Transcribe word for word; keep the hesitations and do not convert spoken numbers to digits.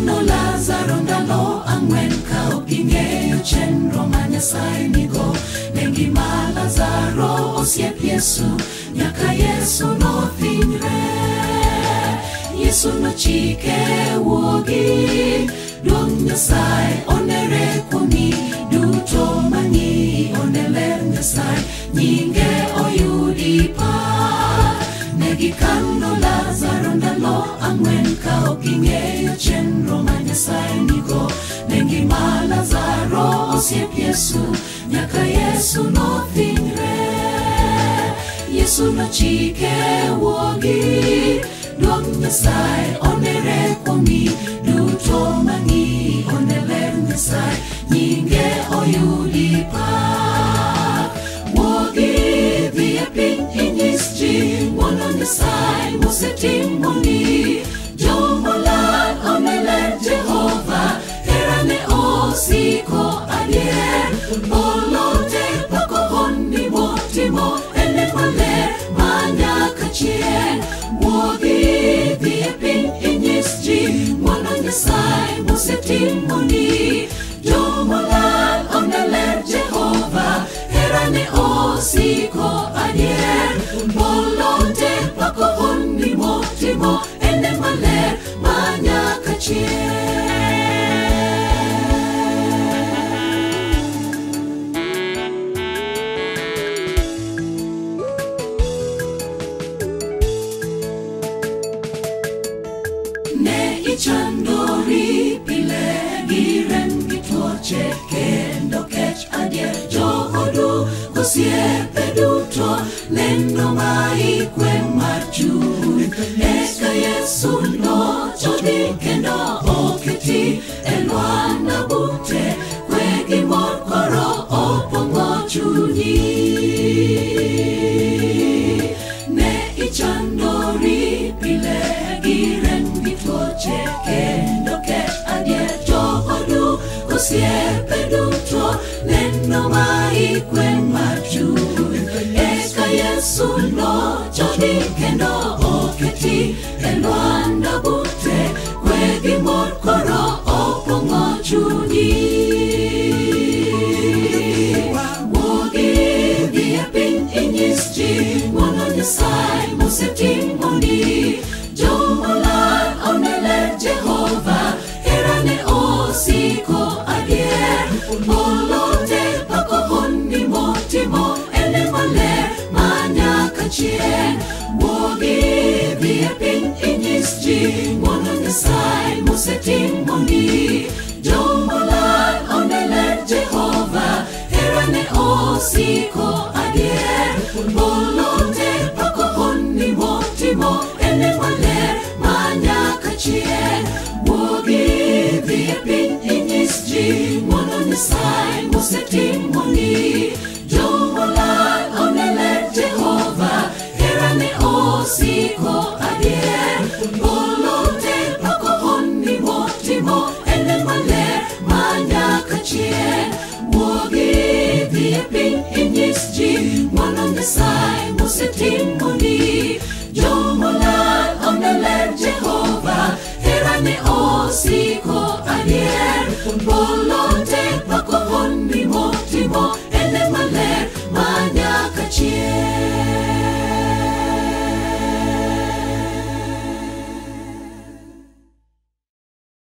kano Lazaro ndalo ang'wen ka ok ing'eyo chenro ma Nyasaye nigo ne ngima Lazaro osiep Yesu nyaka Yesu nothinyre. Yesu nochike wuogi duong' Nyasaye onere kuomi duto mang'i one ler Nyasaye nyinge oyudi pak. Negi kano Lazaro ndalo ang'wen ka ok ing'eyo chenro ma Nyasaye nigo ne ngima Lazaro osiep Yesu nyaka Yesu nothinyre. Yesu nochike wuogi duong' Nyasaye onere kuomi duto mang'i one ler Nyasaye nyinge oyudi pak. Wuogi dhi e piny inyis ji ng'wono Nyasaye mosetimoni. Jomolal one ler Jehova herane osiko adier. Olote pako honni motimo ene maler manyaka chieng'. Wuogi dhi e piny inyis ji ng'wono Nyasaye mosetimoni. Jomolal one ler Jehova herane osiko adier. Olote pako honni motimo ene maler manyaka chieng'. Ne ichandori pile gi rem gi tuoche kendo kech adier. Joodu gosiepe duto lendo ma ikwe mar chuny. Eka Yesu nochodi kendo oketi e lwanda bute kwe gi mor koro opong'o chunyi. Ne ichandori pile gi rem gi tuoche kendo kech adier. Joodu gosiepe duto lendo ma ikwe mar chuny. Eka Yesu nochodi kendo oketi e lwanda bute kwe gi mor koro opong'o chunyi. Wuogi dhi e piny inyis ji ng'wono Nyasaye mosetimoni. Jomolal one ler Jehova herane osiko adier. Olote pako honni motimo ene maler manyaka chieng'. Wuogi dhi e piny inyis ji ng'wono Nyasaye mosetimoni. Jomolal one ler Jehova herane osiko adier. Olote pako honni motimo ene maler manyaka chieng'. Wuogi dhi e piny inyis ji ng'wono Nyasaye mosetimoni. Jomolal one ler Jehova herane osiko adier. Olote pako honni motimo ene maler manyaka chieng'. Wuogi dhi e piny inyis ji ng'wono Nyasaye